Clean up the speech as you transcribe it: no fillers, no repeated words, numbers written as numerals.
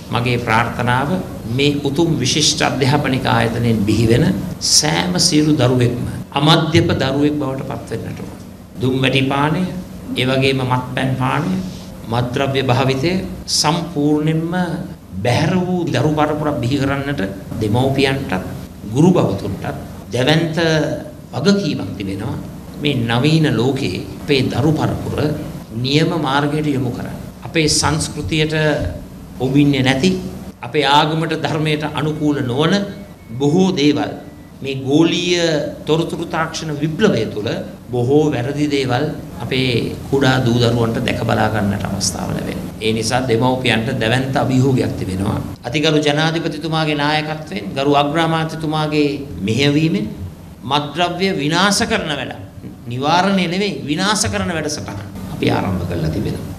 මගේ ප්‍රාර්ථනාව මේ උතුම් විශිෂ්ට අධ්‍යාපනික ආයතනයෙන් බිහි වෙන සෑම සියලු දරුවෙක්ම අමධ්‍යප දරුවෙක් බවට පත් වෙන්නට ඕන. දුම්වැටි පානය, ඒ වගේම මත්පැන් පානය, මත්ද්‍රව්‍ය භාවිතය සම්පූර්ණයෙන්ම බැහැර වූ දරු පරපුරක් බිහි කරන්නට දෙමව්පියන්ටත් ගුරු භවතුන්ටත් දැවැන්ත වගකීමක් තිබෙනවා. මේ නවීන ලෝකයේ අපේ දරු පරපුර නියම මාර්ගයට යොමු කරන්න. අපේ සංස්කෘතියට ඔබින්නේ නැති, අපේ ආගමට ධර්මයට අනුකූල නොවන බොහෝ දේවල් මේ ගෝලීය තොරතුරු තාක්ෂණ විප්ලවය තුළ බොහෝ වැරදි දේවල් අපේ කුඩා දූ දරුවන්ට දැක බලා ගන්නට අවස්ථාව ලැබෙනවා. ඒ නිසා දෙමව්පියන්ට දැවැන්ත අභියෝගයක් තිබෙනවා. අතිගරු ජනාධිපතිතුමාගේ නායකත්වයෙන්, ගරු අග්‍රාමාත්‍යතුමාගේ මෙහෙයවීමෙන් මත්ද්‍රව්‍ය විනාශ කරන වැඩ, නිවාරණය නෙවෙයි විනාශ කරන වැඩසටහන අපි ආරම්භ කරලා තිබෙනවා.